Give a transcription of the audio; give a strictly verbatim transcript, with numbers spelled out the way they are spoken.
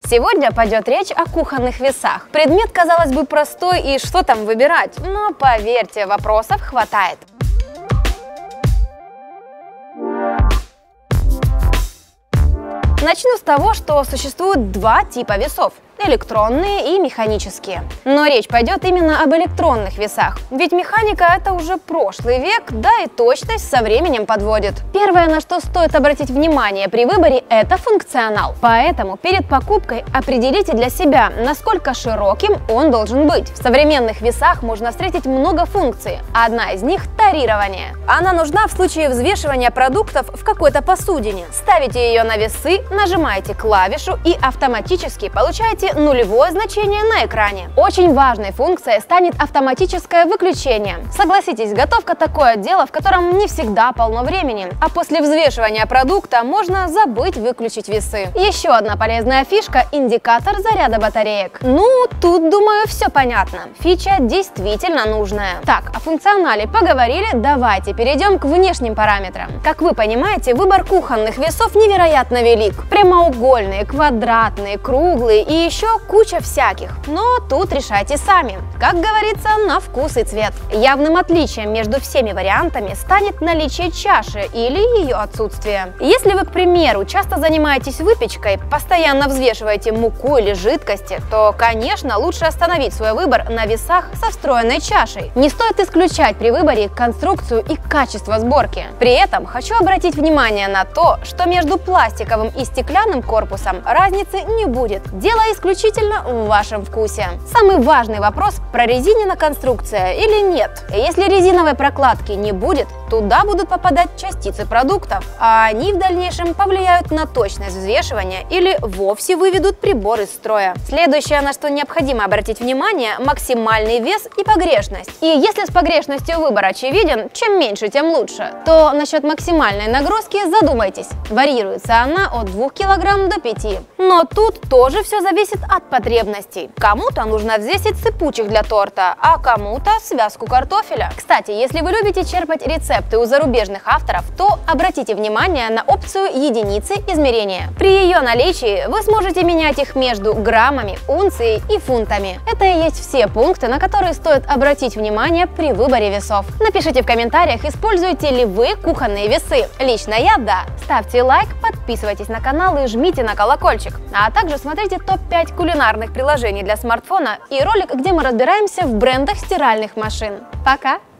Сегодня пойдет речь о кухонных весах. Предмет, казалось бы, простой, и что там выбирать? Но поверьте, вопросов хватает. Начну с того, что существует два типа весов – электронные и механические. Но речь пойдет именно об электронных весах, ведь механика – это уже прошлый век, да и точность со временем подводит. Первое, на что стоит обратить внимание при выборе – это функционал. Поэтому перед покупкой определите для себя, насколько широким он должен быть. В современных весах можно встретить много функций. Одна из них – тарирование. Она нужна в случае взвешивания продуктов в какой-то посудине. Ставите ее на весы, нажимаете клавишу и автоматически получаете нулевое значение на экране. Очень важной функцией станет автоматическое выключение. Согласитесь, готовка такое дело, в котором не всегда полно времени, а после взвешивания продукта можно забыть выключить весы. Еще одна полезная фишка – индикатор заряда батареек. Ну, тут, думаю, все понятно. Фича действительно нужная. Так, о функционале поговорили, давайте перейдем к внешним параметрам. Как вы понимаете, выбор кухонных весов невероятно велик. Прямоугольные, квадратные, круглые и еще куча всяких. Но тут решайте сами. Как говорится, на вкус и цвет. Явным отличием между всеми вариантами станет наличие чаши или ее отсутствие. Если вы, к примеру, часто занимаетесь выпечкой, постоянно взвешиваете муку или жидкости, то, конечно, лучше остановить свой выбор на весах со встроенной чашей. Не стоит исключать при выборе конструкцию и качество сборки. При этом хочу обратить внимание на то, что между пластиковым и стеклянным корпусом разницы не будет. Дело исключительно в вашем вкусе. Самый важный вопрос – прорезинена конструкция или нет. Если резиновой прокладки не будет, туда будут попадать частицы продуктов, а они в дальнейшем повлияют на точность взвешивания или вовсе выведут прибор из строя. Следующее, на что необходимо обратить внимание – максимальный вес и погрешность. И если с погрешностью выбор очевиден, чем меньше, тем лучше, то насчет максимальной нагрузки задумайтесь. Варьируется она от двух килограмм до пяти. Но тут тоже все зависит от потребностей. Кому-то нужно взвесить сыпучих для торта, а кому-то связку картофеля. Кстати, если вы любите черпать рецепты у зарубежных авторов, то обратите внимание на опцию единицы измерения. При ее наличии вы сможете менять их между граммами, унцией и фунтами. Это и есть все пункты, на которые стоит обратить внимание при выборе весов. Напишите в комментариях, используете ли вы кухонные весы. Лично я – да. Ставьте лайк, подписывайтесь на канал и жмите на колокольчик. А также смотрите топ пять кулинарных приложений для смартфона и ролик, где мы разбираемся в брендах стиральных машин. Пока!